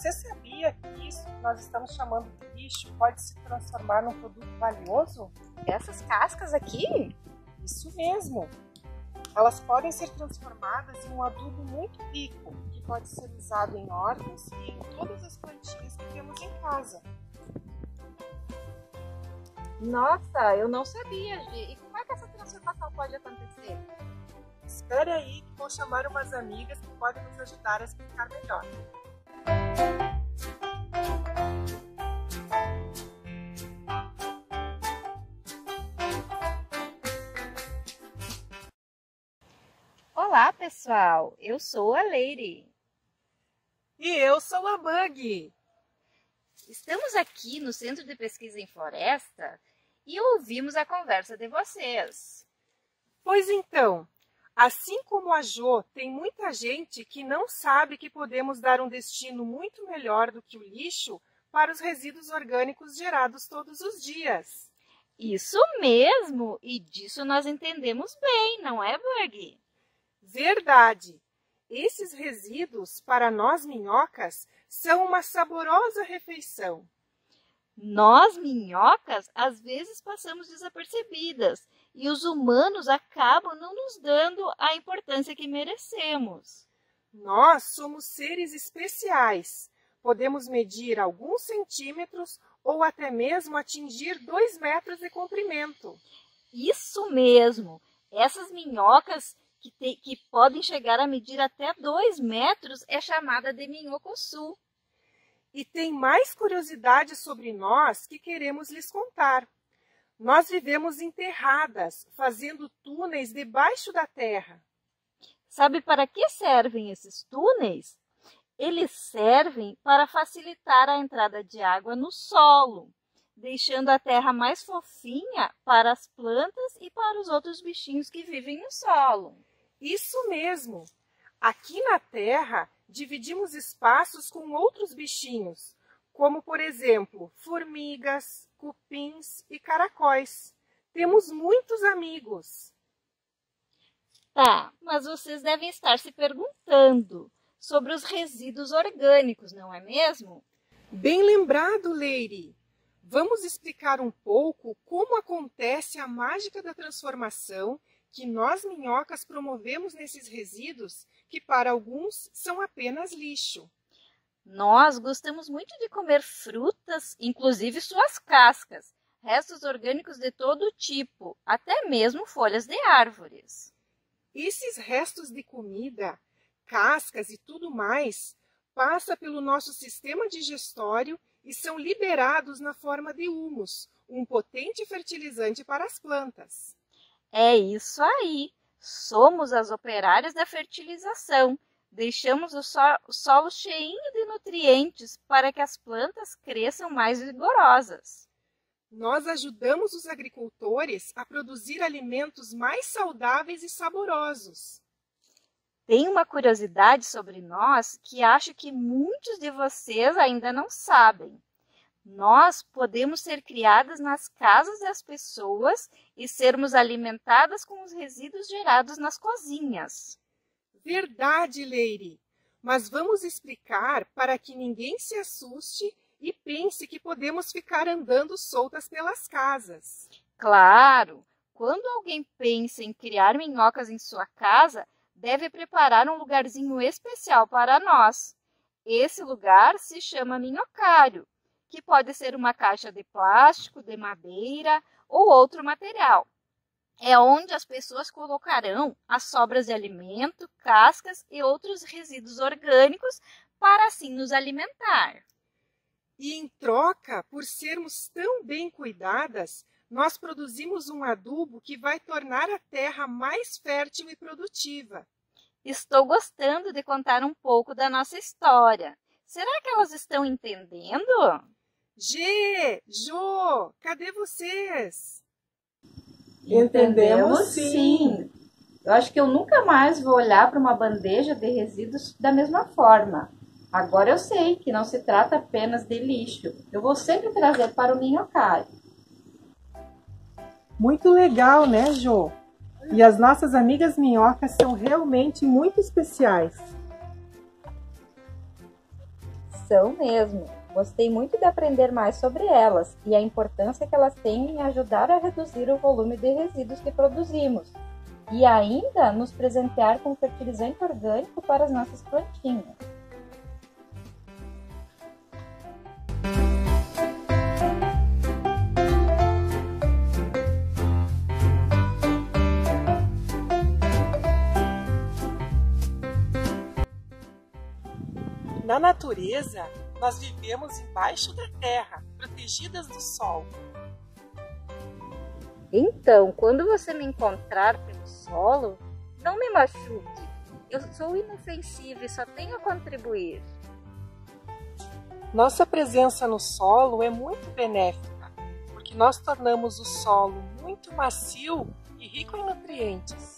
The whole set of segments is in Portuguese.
Você sabia que isso que nós estamos chamando de lixo pode se transformar num produto valioso? Essas cascas aqui? Isso mesmo! Elas podem ser transformadas em um adubo muito rico, que pode ser usado em hortas e em todas as plantinhas que temos em casa. Nossa, eu não sabia, Gi. E como é que essa transformação pode acontecer? Espere aí que vou chamar umas amigas que podem nos ajudar a explicar melhor. Olá, pessoal. Eu sou a Leire. E eu sou a Bug. Estamos aqui no Centro de Pesquisa em Floresta e ouvimos a conversa de vocês. Pois então, assim como a Jo, tem muita gente que não sabe que podemos dar um destino muito melhor do que o lixo para os resíduos orgânicos gerados todos os dias. Isso mesmo! E disso nós entendemos bem, não é, Bug? Verdade! Esses resíduos, para nós minhocas, são uma saborosa refeição. Nós, minhocas, às vezes passamos desapercebidas e os humanos acabam não nos dando a importância que merecemos. Nós somos seres especiais. Podemos medir alguns centímetros ou até mesmo atingir 2 metros de comprimento. Isso mesmo! Essas minhocas que podem chegar a medir até 2 metros é chamada de minhocossu. E tem mais curiosidades sobre nós que queremos lhes contar. Nós vivemos enterradas, fazendo túneis debaixo da terra. Sabe para que servem esses túneis? Eles servem para facilitar a entrada de água no solo, deixando a terra mais fofinha para as plantas e para os outros bichinhos que vivem no solo. Isso mesmo! Aqui na terra, dividimos espaços com outros bichinhos, como, por exemplo, formigas, cupins e caracóis. Temos muitos amigos. Tá, mas vocês devem estar se perguntando sobre os resíduos orgânicos, não é mesmo? Bem lembrado, Leire! Vamos explicar um pouco como acontece a mágica da transformação que nós minhocas promovemos nesses resíduos que para alguns são apenas lixo. Nós gostamos muito de comer frutas, inclusive suas cascas, restos orgânicos de todo tipo, até mesmo folhas de árvores. Esses restos de comida, cascas e tudo mais, passam pelo nosso sistema digestório e são liberados na forma de humus, um potente fertilizante para as plantas. É isso aí! Somos as operárias da fertilização. Deixamos o solo cheinho de nutrientes para que as plantas cresçam mais vigorosas. Nós ajudamos os agricultores a produzir alimentos mais saudáveis e saborosos. Tem uma curiosidade sobre nós que acho que muitos de vocês ainda não sabem. Nós podemos ser criadas nas casas das pessoas e sermos alimentadas com os resíduos gerados nas cozinhas. Verdade, Leire! Mas vamos explicar para que ninguém se assuste e pense que podemos ficar andando soltas pelas casas. Claro! Quando alguém pensa em criar minhocas em sua casa, deve preparar um lugarzinho especial para nós. Esse lugar se chama minhocário, que pode ser uma caixa de plástico, de madeira ou outro material. É onde as pessoas colocarão as sobras de alimento, cascas e outros resíduos orgânicos para assim nos alimentar. E em troca, por sermos tão bem cuidadas, nós produzimos um adubo que vai tornar a terra mais fértil e produtiva. Estou gostando de contar um pouco da nossa história. Será que elas estão entendendo? Gê, Jô, cadê vocês? Entendemos sim. Eu acho que eu nunca mais vou olhar para uma bandeja de resíduos da mesma forma. Agora eu sei que não se trata apenas de lixo. Eu vou sempre trazer para o minhocário. Muito legal, né, Jô? E as nossas amigas minhocas são realmente muito especiais. São mesmo. Gostei muito de aprender mais sobre elas e a importância que elas têm em ajudar a reduzir o volume de resíduos que produzimos e ainda nos presentear com fertilizante orgânico para as nossas plantinhas. Na natureza, nós vivemos embaixo da terra, protegidas do sol. Então, quando você me encontrar pelo solo, não me machuque. Eu sou inofensiva e só tenho a contribuir. Nossa presença no solo é muito benéfica, porque nós tornamos o solo muito macio e rico em nutrientes.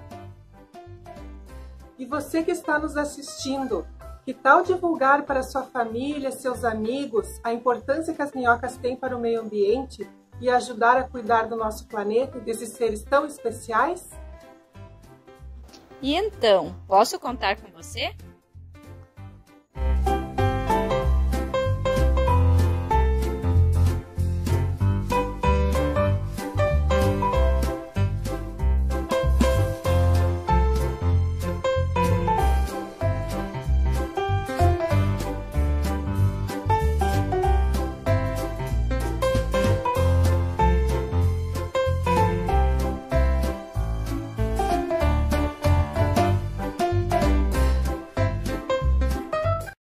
E você que está nos assistindo, que tal divulgar para sua família, seus amigos, a importância que as minhocas têm para o meio ambiente e ajudar a cuidar do nosso planeta e desses seres tão especiais? E então, posso contar com você?